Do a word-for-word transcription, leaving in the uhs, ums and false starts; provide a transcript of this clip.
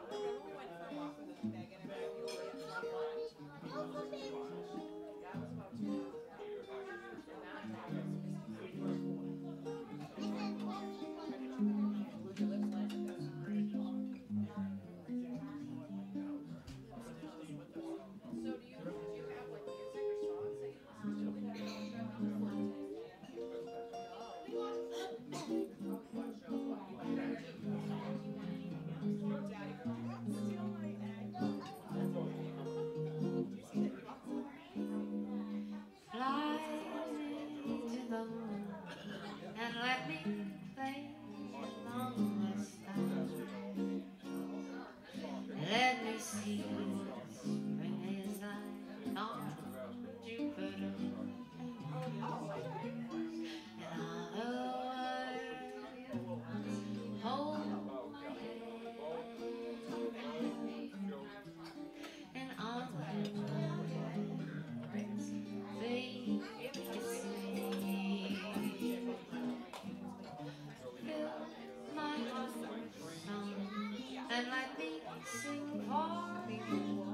Fly to the moon and let me play along the stars. Let me see what spring is like on Jupiter and all the world. Hold my hand and on the planets they kiss me. Fill my heart with song and let me sing for you.